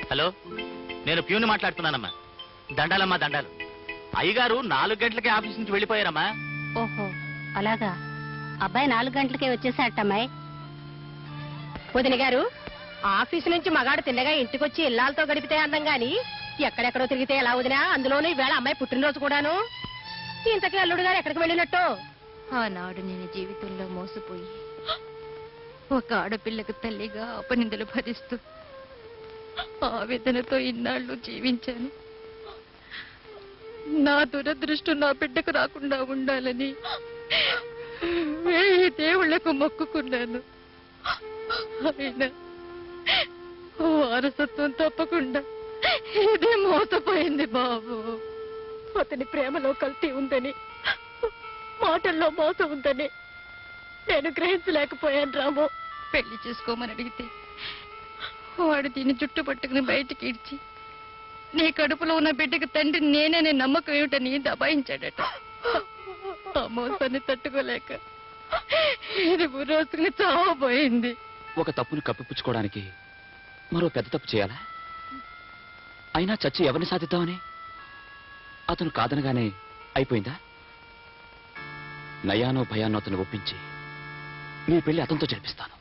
Hello, నేను ప్యూని మాట్లాడుతున్నానమ్మా. దండాలమ్మా దండాలు. అయ్యగారు 4 గంటలకే ఆఫీస్ నుంచి వెళ్ళిపోయారమ్మా. ఓహో అలాగా. అబ్బాయి 4 గంటలకే వచ్చేసాటమ్మాయి. వదిన గారు, ఆఫీసు నుంచి మగాడు తిన్నగా ఇంటికొచ్చి ఇల్లాలతో గడిపితే అందం గాని ఎక్కడెక్కడో తిరిగితే ఎలా వదినా? అందులోనూ ఈవేళ అమ్మాయి పుట్టినరోజు కూడాను. ఇంతకీ అల్లుడు గారు ఎక్కడికి వెళ్ళినట్టు? ఆనాడు నేను జీవితంలో మోసపోయి ఒక ఆడపిల్లకు తల్లిగా అపనిందలు భరిస్తూ ఆవేదనతో ఇన్నాళ్ళు జీవించాను. నా దురదృష్టం నా బిడ్డకు రాకుండా ఉండాలని 1000 దేవుళ్లకు మొక్కుకున్నాను. అయినా వారసత్వం తప్పకుండా ఇదే మోసపోయింది బాబు. అతని ప్రేమలో కల్తీ ఉందని, మాటల్లో మోసం ఉందని నేను గ్రహించలేకపోయాను రాము. పెళ్లి చేసుకోమని అడిగితే వాడు దీన్ని జుట్టు పట్టుకుని బయటికి ఇడ్చి నీ కడుపులో ఉన్న బిడ్డకి తండ్రి నేనే నమ్మకం ఏమిటని దబాయించాడట. ఆ మోసాన్ని తట్టుకోలేక ఇది రోజుకుని చావబోయింది. ఒక తప్పుని కప్పిపుచ్చుకోవడానికి మరో పెద్ద తప్పు చేయాలా? అయినా చచ్చి ఎవరిని సాధిద్దామని? అతను కాదనగానే అయిపోయిందా? నయానో భయానో అతను ఒప్పించి మీ పెళ్లి అతనితో జరిపిస్తాను.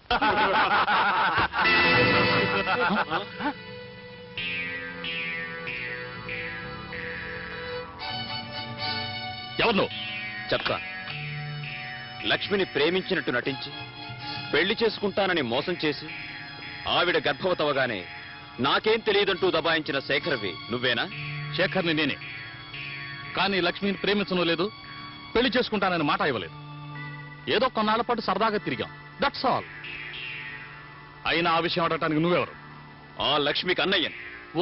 ఎవరు చెప్తా. లక్ష్మిని ప్రేమించినట్టు నటించి పెళ్లి చేసుకుంటానని మోసం చేసి ఆవిడ గర్భవతవగానే నాకేం తెలియదంటూ దబాయించిన శేఖర్వి నువ్వేనా? శేఖర్ని నేనే. కానీ లక్ష్మిని ప్రేమించను లేదు, పెళ్లి చేసుకుంటానని మాట ఇవ్వలేదు. ఏదో కొన్నాళ్ల పాటు సరదాగా తిరిగాం, దట్స్ ఆల్. అయినా ఆ విషయం అడగటానికి నువ్వెవరు? ఆ లక్ష్మికి అన్నయ్యని. ఓ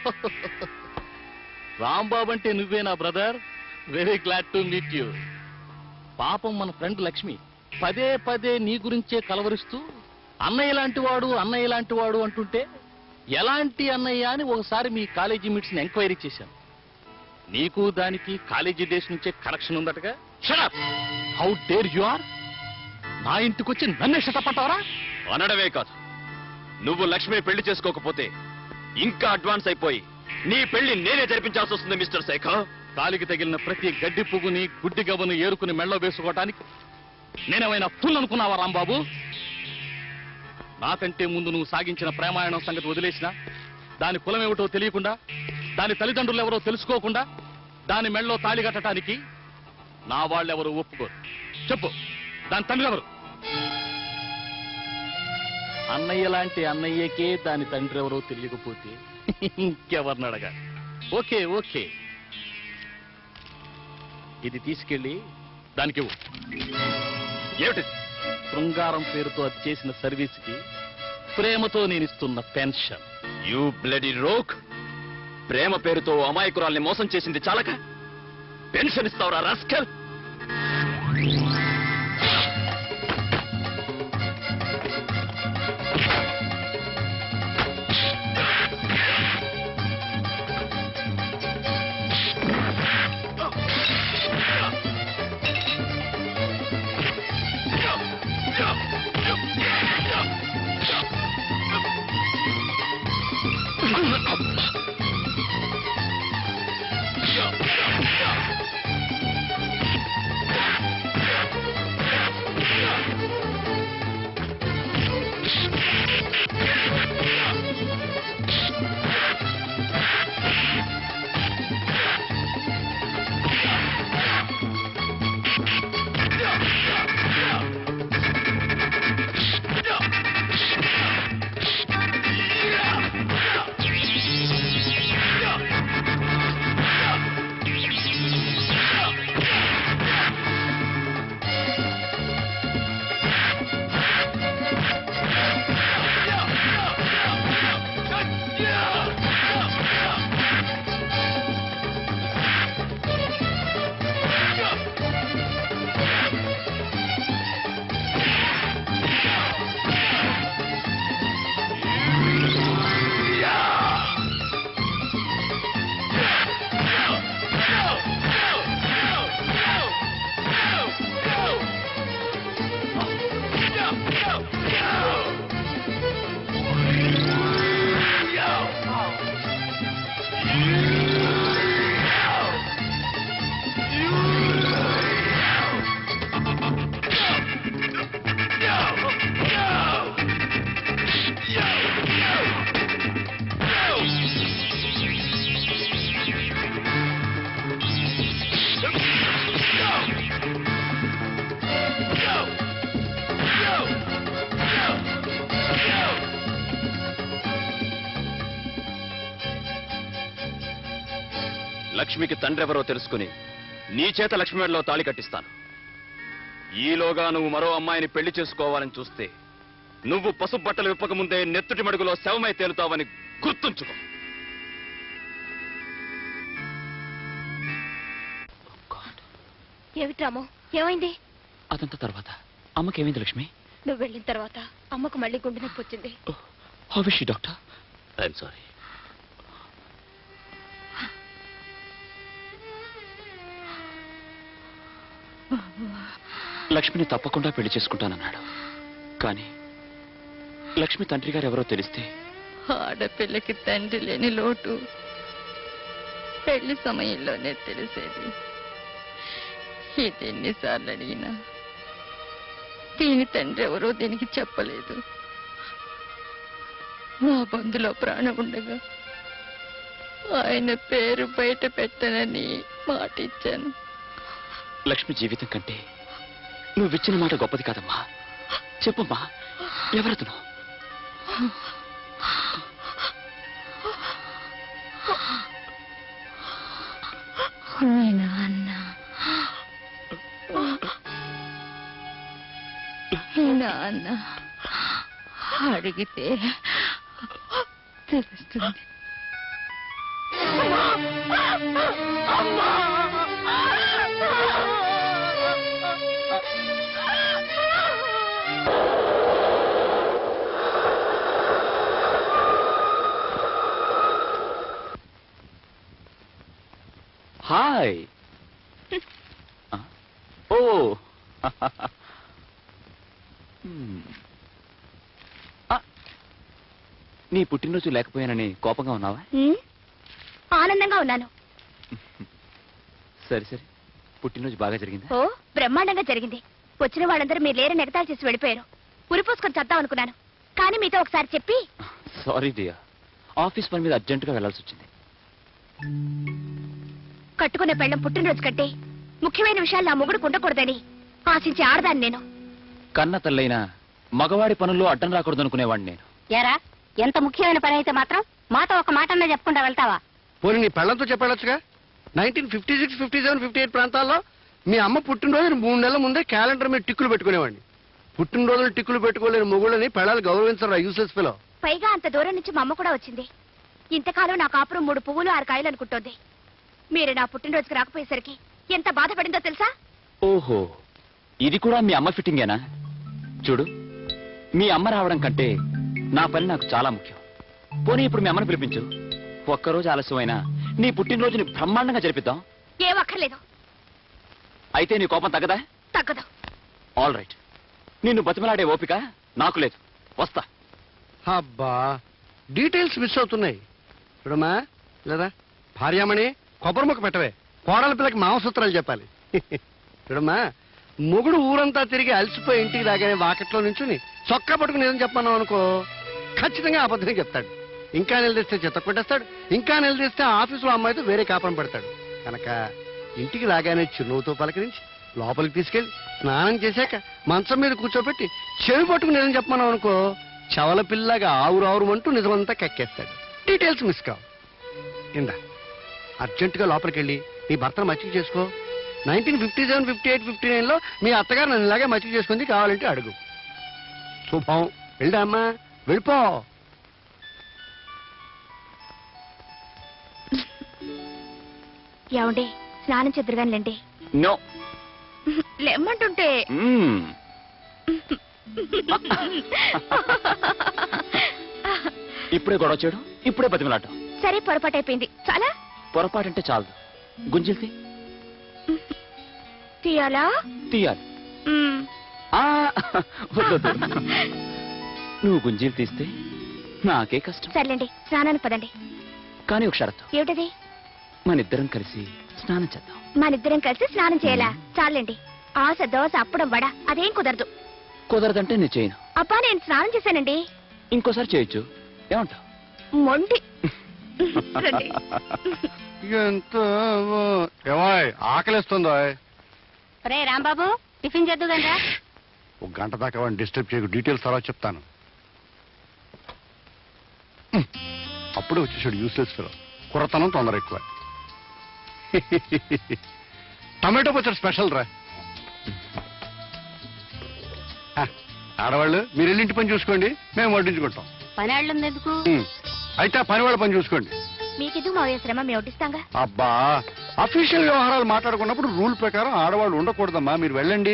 రాంబాబు అంటే నువ్వేనా brother? Very glad to meet you. పాపం మన ఫ్రెండ్ లక్ష్మి పదే పదే నీ గురించే కలవరిస్తూ అన్నయ్య లాంటి వాడు అన్నయ్య లాంటి వాడు అంటుంటే ఎలాంటి అన్నయ్య అని ఒకసారి మీ కాలేజీ మీట్స్ ని ఎంక్వైరీ చేశాను. నీకు దానికి కాలేజీ డేస్ నుంచే కనెక్షన్ ఉందటగా. Shut up! How dare you are! నా ఇంటికొచ్చి నన్నే షటపట్టావరా? అనడమే కాదు, నువ్వు లక్ష్మిని పెళ్లి చేసుకోకపోతే ఇంకా అడ్వాన్స్ అయిపోయి నీ పెళ్లి నేనే జరిపించాల్సి వస్తుంది మిస్టర్ శేఖర్. కాలికి తగిలిన ప్రతి గడ్డి పువ్వుని గుడ్డి గవ్వను ఏరుకుని మెళ్ళో వేసుకోవటానికి నేనేమైనా ఫుల్ అనుకున్నావా రాంబాబు? నాకంటే ముందు నువ్వు సాగించిన ప్రేమాయణం సంగతి వదిలేసినా, దాని కులం ఏమిటో తెలియకుండా, దాని తల్లిదండ్రులు ఎవరో తెలుసుకోకుండా దాని మెళ్ళో తాళి కట్టడానికి నా వాళ్ళెవరూ ఒప్పుకోరు. చెప్పు, దాని తండ్రి ఎవరు? అన్నయ్య లాంటి అన్నయ్యకే దాని తండ్రి ఎవరో తెలియకపోతే ఇంకెవరిని అడగా? ఓకే ఓకే, ఇది తీసుకెళ్ళి దానికి ఇవ్వు. ఏమిటి? శృంగారం పేరుతో అది చేసిన సర్వీస్కి ప్రేమతో నేను ఇస్తున్న పెన్షన్. You bloody rogue! ప్రేమ పేరుతో అమాయకురాల్ని మోసం చేసింది చాలక పెన్షన్ ఇస్తావురా రాస్కల్? లక్ష్మికి తండ్రెవరో తెలుసుకుని నీ చేత లక్ష్మి మెడలో తాళి కట్టిస్తాను. ఈలోగా నువ్వు మరో అమ్మాయిని పెళ్లి చేసుకోవాలని చూస్తే నువ్వు పసుపు బట్టలు విప్పక ముందే నెత్తుటి మడుగులో శవమై తేలుతావని గుర్తుంచుకో. ఏమిటి రాము, ఏమైంది? అదంతా తర్వాత అమ్మకేమైంది లక్ష్మి? నువ్వు వెళ్ళిన తర్వాత అమ్మకు మళ్ళీ గుండె నొప్పి వచ్చింది. How is she doctor? I'm sorry. లక్ష్మిని తప్పకుండా పెళ్లి చేసుకుంటానన్నాడు. కానీ లక్ష్మి తండ్రి గారు ఎవరో తెలిస్తే ఆడపిల్లకి తండ్రి లేని లోటు పెళ్లి సమయంలోనే తెలిసేది. ఇది ఎన్నిసార్లు అడిగినా దీని తండ్రి ఎవరో దీనికి చెప్పలేదు. నా బంధులో ప్రాణం ఉండగా ఆయన పేరు బయట పెట్టనని మాట ఇచ్చాను. లక్ష్మి జీవితం కంటే నువ్విచ్చిన మాట గొప్పది కాదమ్మా. చెప్పమ్మా, ఎవరతను? నాన్న అడిగితే తెలుస్తుంది. హాయ్. ఓ నీ పుట్టినరోజు లేకపోయానని కోపంగా ఉన్నావా? ఆనందంగా ఉన్నాను. సరే సరే, పుట్టినరోజు బాగా జరిగిందా? ఓ బ్రహ్మాండంగా జరిగింది. వచ్చిన వాళ్ళందరూ మీరు లేరని ఎగతాళి చేసి వెళ్ళిపోయారు. ఉరిపోసుకొని చద్దాం అనుకున్నాను, కానీ మీతో ఒకసారి చెప్పి. సారీ డియా, ఆఫీస్ పని మీద అర్జెంటుగా వెళ్లాల్సి వచ్చింది. కట్టుకునే పెళ్ళం పుట్టినరోజు కంటే ముఖ్యమైన విషయాలు నా మొగుడు ఉండకూడదని ఆశించి ఆడదాన్ని నేను. కన్న తల్లైనా మగవాడి పనుల్లో అడ్డం రాకూడదు అనుకునేవాడిని నేను. యారా, ఎంత ముఖ్యమైన పని అయితే మాత్రం మాతో ఒక మాట అన్నా చెప్పుకుంటా వెళ్తావా? పోనీ నీ పెళ్లంతో చెప్పాడొచ్చుగా. 1956, 57, 58 ప్రాంతాల్లో మీ అమ్మ పుట్టినరోజు 3 నెలల ముందే క్యాలెండర్ మీద టిక్కులు పెట్టుకునేవాడిని. పుట్టినరోజులు టిక్కులు పెట్టుకోలేని మొగుళ్ళని పెళ్ళాలు గౌరవించరా యూసెస్ ఫెలో. పైగా అంత దూరం నుంచి మా అమ్మ కూడా వచ్చింది. ఇంతకాలం నా కాపురం 3 పువ్వులు 6 కాయలు అనుకుంటోంది. మీరు నా పుట్టినరోజుకి రాకపోయేసరికి ఎంత బాధపడిందో తెలుసా? ఓహో, ఇది కూడా మీ అమ్మ ఫిట్టింగేనా? చూడు, మీ అమ్మ రావడం కంటే నా పని నాకు చాలా ముఖ్యం. పోనీ ఇప్పుడు మీ అమ్మని పిలిపించు. ఒక్కరోజు ఆలస్యమైనా నీ పుట్టినరోజుని బ్రహ్మాండంగా జరిపిద్దాం. ఏం అక్కర్లేదు. అయితే నీ కోపం తగ్గదా? తగ్గదు. ఆల్ రైట్, నిన్ను బతిమలాడే ఓపిక నాకు లేదు. వస్తా. అబ్బా, డీటెయిల్స్ మిస్ అవుతున్నాయి. చూడమ్మా, లేదా భార్యామణి కొబ్బరి ముక్క పెట్టవే. కోడల పిల్లకి మాంసూత్రాలు చెప్పాలి. చూడమ్మా, మొగుడు ఊరంతా తిరిగి అలసిపోయి ఇంటికి రాగానే వాకెట్లో నుంచుని చొక్కా పట్టుకుని ఏదని చెప్పన్నావు అనుకో, ఖచ్చితంగా అబద్ధం చెప్తాడు. ఇంకా నిలదీస్తే చెత్త కొట్టేస్తాడు. ఇంకా నిలదీస్తే ఆఫీసులో అమ్మాయితో వేరే కాపురం పెడతాడు. కనుక ఇంటికి రాగానే చిరునవ్వుతో పలకరించి లోపలికి తీసుకెళ్లి స్నానం చేశాక మంచం మీద కూర్చోబెట్టి చెవి పట్టుకుని ఏదని చెప్పమన్నావు అనుకో, చవల పిల్లగా ఆవురావురు అంటూ నిజమంతా కక్కేస్తాడు. డీటెయిల్స్ మిస్ కావు. ఇందా అర్జెంటుగా లోపలికి వెళ్ళి నీ భర్తను మచ్చిక చేసుకో. 1957, 58, 59లో మీ అత్తగారు నన్ను ఇలాగే మచ్చిక చేసుకుంది, కావాలంటే అడుగు. శుభం. వెళ్ళా అమ్మా, వెళ్ళిపో. ఏమండి, స్నానం చెద్దురుగానిలేండి. నో. లెమ్మంటుంటే. ఇప్పుడే గొడవ చేయడం, ఇప్పుడే బతిమలాడటం. సరే, పొరపాటు అయిపోయింది. చాలా పొరపాటంటే చాలదు. గుంజిల్తి తీయాలా? తీయాలి. మ్మ్. వద్దు. నువ్వు గుంజీలు తీస్తే నాకే కష్టం. సర్లేండి, స్నానానికి పదండి. కానీ ఒక షరతు. ఏమిటది? మనిద్దరం కలిసి స్నానం చేద్దాం. మనిద్దరం కలిసి స్నానం చేయాలా? చాలండి. ఆశ, దోశ, అప్పడం, వడ అదేం కుదరదు. కుదరదంటే నేను చేయను. అబ్బా, నేను స్నానం చేశానండి. ఇంకోసారి చేయొచ్చు. ఏమంటావు? మొండి. రండి. ఎంత ఏమాయ్ ఆకలిస్తుందో. రే రాంబాబు, టిఫిన్ చేద్దుగా. ఒక గంట దాకా వాడిని డిస్టర్బ్ చేయకు. డీటెయిల్స్ తర్వాత చెప్తాను. అప్పుడే వచ్చేసాడు యూస్లెస్ ఫెలో. కుర్రతనం తొందర ఎక్కువ. టమాటో పచ్చడి స్పెషల్ రా. ఆడవాళ్ళు మీరు వెళ్ళింటి పని చూసుకోండి, మేము వడ్డించుకుంటాం. పని ఆళ్ళుంది ఎందుకు? అయితే ఆ పని వాళ్ళ పని చూసుకోండి. మీకెందుకు మావయ్య శ్రమ, మేము వడ్డిస్తాంగా. అబ్బా, అఫీషియల్ వ్యవహారాలు మాట్లాడుకున్నప్పుడు రూల్ ప్రకారం ఆడవాళ్ళు ఉండకూడదమ్మా, మీరు వెళ్ళండి.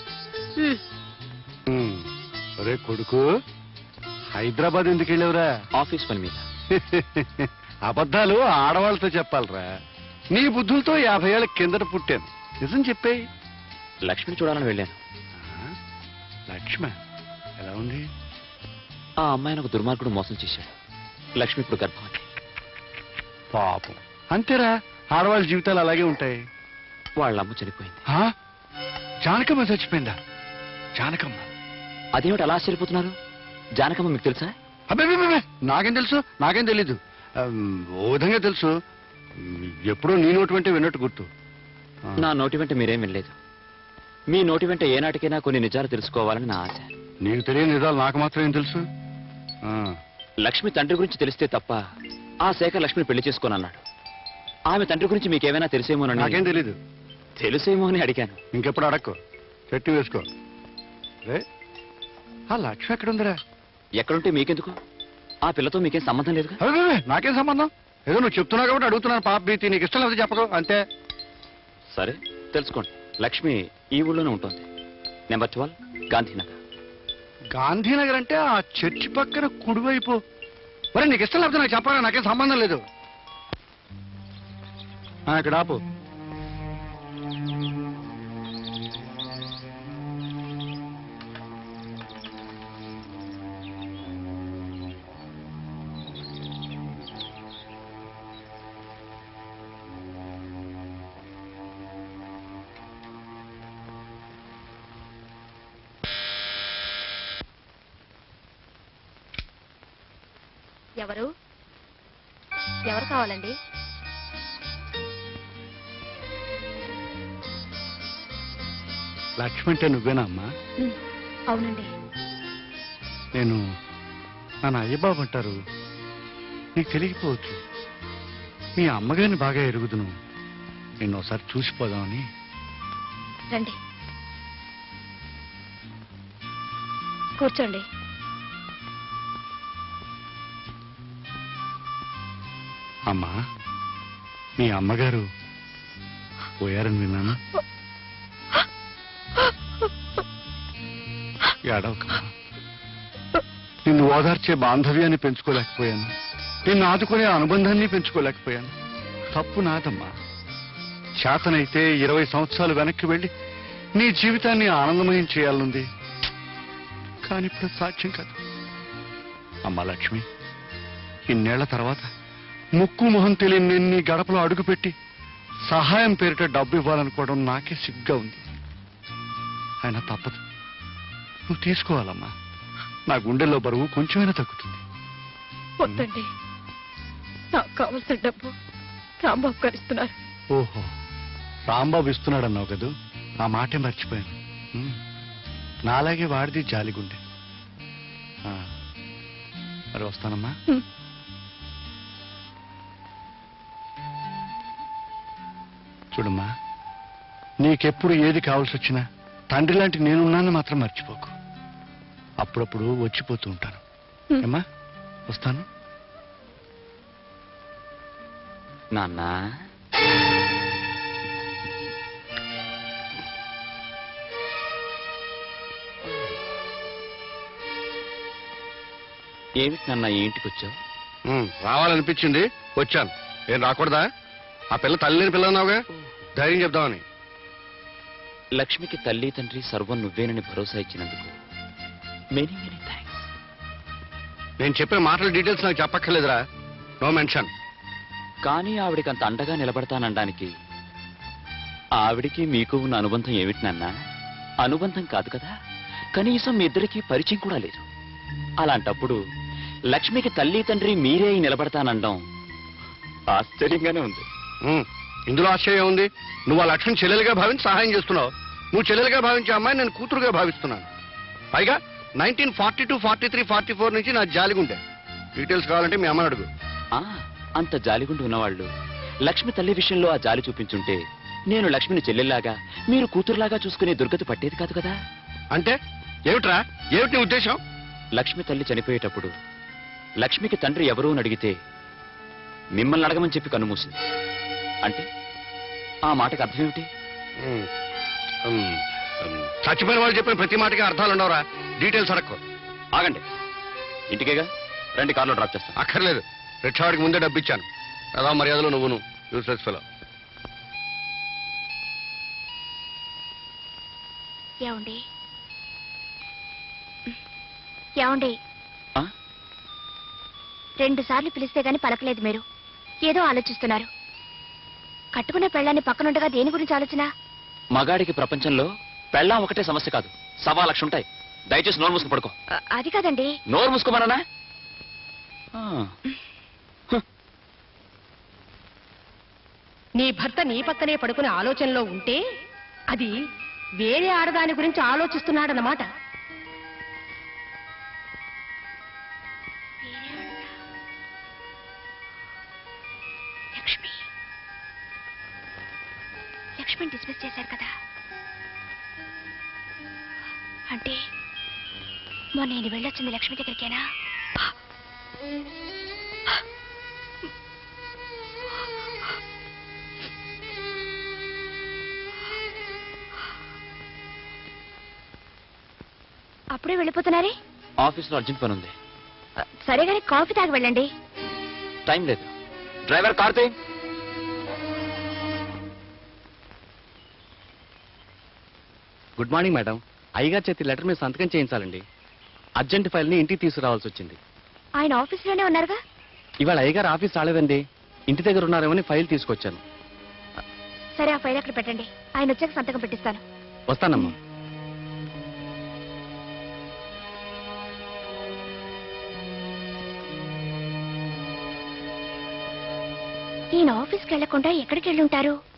అరే కొడుకు, హైదరాబాద్ ఎందుకు వెళ్ళావురా? ఆఫీస్ పని మీద. అబద్ధాలు ఆడవాళ్ళతో చెప్పాలరా. నీ బుద్ధులతో 50 ఏళ్ళ కిందట పుట్టాను, నిజం చెప్పేయి. లక్ష్మిని చూడాలని వెళ్ళాను. లక్ష్మ ఎలా ఉంది? ఆ అమ్మాయిని ఒక దుర్మార్గుడు మోసం చేశాడు. లక్ష్మి ఇప్పుడు గర్భవతి. పాపం, అంతేరా, ఆడవాళ్ళ జీవితాలు అలాగే ఉంటాయి. వాళ్ళ అమ్మ చనిపోయింది. జానకమ్మ చచ్చిపోయిందా? జానకమ్మ? అదేమిటి అలా ఆశ్చర్యపోతున్నారు? జానకమ్మ మీకు తెలుసా? అబ్బే, నాకేం తెలుసు, నాకేం తెలీదు. ఓ విధంగా తెలుసు, ఎప్పుడో నీ నోటి వెంటే విన్నట్టు గుర్తు. నా నోటి వెంట మీరేం వినలేదు. మీ నోటి వెంట ఏనాటికైనా కొన్ని నిజాలు తెలుసుకోవాలని నా ఆశ. నీకు తెలియని నిజాలు నాకు మాత్రం ఏం తెలుసు? లక్ష్మి తండ్రి గురించి తెలిస్తే తప్ప ఆ శేఖర్ లక్ష్మిని పెళ్లి చేసుకోనన్నాడు. ఆమె తండ్రి గురించి మీకేమైనా తెలిసేమోనని. నాకేం తెలీదు. తెలిసేమో అని అడిగాను. ఇంకెప్పుడు అడక్కో, చెట్టు వేసుకో. ఆ లక్ష్మి ఎక్కడుందిరా? ఎక్కడుంటే మీకెందుకు? ఆ పిల్లతో మీకేం సంబంధం లేదు. నాకేం సంబంధం? ఏదో నువ్వు చెప్తున్నావు కాబట్టి అడుగుతున్నాను. పాప భీతి, నీకు ఇష్టం లేకపోతే చెప్పకు, అంతే. సరే, తెలుసుకోండి. లక్ష్మి ఈ ఊళ్ళోనే ఉంటుంది. నెంబర్ 12 గాంధీనగర్. గాంధీనగర్ అంటే ఆ చర్చి పక్కన కుడివైపు. మరి నీకు ఇష్టం లేకపోతే నాకు చెప్పరా, నాకేం సంబంధం లేదు. ఇక్కడ ఆపు. ఎవరు ఎవరు కావాలండి? లక్ష్మి అంటే నువ్వేనా అమ్మా? అవునండి. నేను నన్ను అయ్యబాబు అంటారు, నీకు తెలియకపోవచ్చు. మీ అమ్మగారిని బాగా ఎరుగుదును, నిన్ను ఒకసారి చూసిపోదామని. రండి, కూర్చోండి. అమ్మా, మీ అమ్మగారు పోయారని విన్నాను. ఏడవకమ్మా. నిన్ను ఓదార్చే బాంధవ్యాన్ని పెంచుకోలేకపోయాను, నిన్ను ఆదుకునే అనుబంధాన్ని పెంచుకోలేకపోయాను. తప్పు నాదమ్మా. చేతనైతే 20 సంవత్సరాలు వెనక్కి వెళ్ళి నీ జీవితాన్ని ఆనందమయం చేయాలనుంది, కానీ ఇప్పుడు సాధ్యం కాదు. అమ్మా లక్ష్మి, ఇన్నేళ్ల తర్వాత ముక్కు మొహం తెలియని నేను నీ గడపలో అడుగుపెట్టి సహాయం పేరిట డబ్బు ఇవ్వాలనుకోవడం నాకే సిగ్గా ఉంది. అయినా తప్పదు, నువ్వు తీసుకోవాలమ్మా. నా గుండెల్లో బరువు కొంచెమైనా తగ్గుతుంది. వద్దండి, నాకు కావాల్సిన డబ్బు రాంబాబు గారు ఇస్తున్నారు. ఓహో, రాంబాబు ఇస్తున్నాడన్నావు కదూ, ఆ మాటే మర్చిపోయాను. నాలాగే వాడిది జాలిగుండె. మరి వస్తానమ్మా. చూడమ్మా, నీకెప్పుడు ఏది కావాల్సి వచ్చినా తండ్రి లాంటి నేనున్నాను మాత్రం మర్చిపోకు. అప్పుడప్పుడు వచ్చిపోతూ ఉంటాను. ఏమ్మా, వస్తాను. నాన్న, ఏమిటి నాన్న ఈ ఇంటికి వచ్చావు? రావాలనిపించింది, వచ్చాను. ఏం రాకూడదా? ఆ పిల్ల తల్లి లేని పిల్ల అన్నావుగా, ధైర్యం చెప్దామని. లక్ష్మికి తల్లి తండ్రి సర్వం నువ్వేనని భరోసా ఇచ్చినందుకు మెనీ మెనీ థ్యాంక్స్. నేను చెప్పిన మాటల డీటెయిల్స్ నాకు చెప్పక్కర్లేదురా, నో మెన్షన్. కానీ ఆవిడికి అంత అండగా నిలబడతానడానికి ఆవిడికి మీకు ఉన్న అనుబంధం ఏమిటి నాన్న? అనుబంధం కాదు కదా, కనీసం మీ ఇద్దరికి పరిచయం కూడా లేదు. అలాంటప్పుడు లక్ష్మికి తల్లి తండ్రి మీరే నిలబడతానండం ఆశ్చర్యంగానే ఉంది. ఇందులో ఆశ్చర్యం ఉంది? నువ్వు ఆ లక్ష్మిని చెల్లెలుగా భావించి సహాయం చేస్తున్నావు. నువ్వు చెల్లెలుగా భావించే అమ్మాయి నేను కూతురుగా భావిస్తున్నాను. పైగా 1942, 43, 44 నుంచి నా జాలిగుండే. డీటెయిల్స్ కావాలంటే మీ అమ్మని అడుగు. అంత జాలిగుండి ఉన్నవాళ్ళు లక్ష్మి తల్లి విషయంలో ఆ జాలి చూపించుంటే నేను లక్ష్మిని చెల్లెల్లాగా మీరు కూతురులాగా చూసుకునే దుర్గతి పట్టేది కాదు కదా. అంటే ఏమిట్రా, ఏమిటి నీ ఉద్దేశం? లక్ష్మి తల్లి చనిపోయేటప్పుడు లక్ష్మికి తండ్రి ఎవరూ అని అడిగితే మిమ్మల్ని అడగమని చెప్పి కన్నుమూసింది. అంటే ఆ మాటకు అర్థం ఏమిటి? ఉమ్, ఉమ్, చచ్చిపోయిన వాళ్ళు చెప్పిన ప్రతి మాటకి అర్థాలు ఉండవురా. డీటెయిల్స్ అడక్కు. ఆగండి, ఇంటికేగా రండి, కార్లో డ్రాప్ చేస్తాను. అక్కర్లేదు, రిక్షావాడికి ముందే డబ్బు ఇచ్చాను. అదా మర్యాదలు నువ్వును యూస్లెస్ ఫెలో. ఏమండి ఏమండి ఆ? 2 సార్లు పిలిస్తే గాని పలకలేదు మీరు. ఏదో ఆలోచిస్తున్నారు. కట్టుకునే పెళ్ళాన్ని పక్కనుండగా దేని గురించి ఆలోచన? మగాడికి ప్రపంచంలో పెళ్ళాం ఒకటే సమస్య కాదు, 1,00,000 ఉంటాయి. దయచేసి నోరు మూసుకు పడుకో. అది కాదండి. నోరు మూసుకోమన్నా? నీ భర్త నీ పక్కనే పడుకునే ఆలోచనలో ఉంటే అది వేరే ఆడదాని గురించి ఆలోచిస్తున్నాడన్నమాట. లక్ష్మి లక్ష్మిని డిస్మిస్ చేశారు కదా. అంటే మొన్న నేను వెళ్ళొచ్చింది లక్ష్మి దగ్గరికేనా? అప్పుడే వెళ్ళిపోతున్నారే? ఆఫీస్లో అర్జెంట్ పని ఉంది. సరే గాని కాఫీ తాగి వెళ్ళండి. టైం లేదు. Driver Karthi. Good morning madam. అయ్యగారి చేతి లెటర్ మీద సంతకం చేయించాలండి. అర్జెంట్ ఫైల్ని ఇంటికి తీసుకురావాల్సి వచ్చింది. ఆయన ఆఫీసులోనే ఉన్నారుగా? ఇవాళ అయ్యగారు ఆఫీస్ రాలేదండి, ఇంటి దగ్గర ఉన్నారేమని ఫైల్ తీసుకొచ్చాను. సరే, ఆ ఫైల్ అక్కడ పెట్టండి. ఆయన వచ్చాక సంతకం పెట్టిస్తాను. వస్తానమ్మా. ఈయన ఆఫీస్కి వెళ్లకుండా ఎక్కడికి వెళ్ళి ఉంటారు?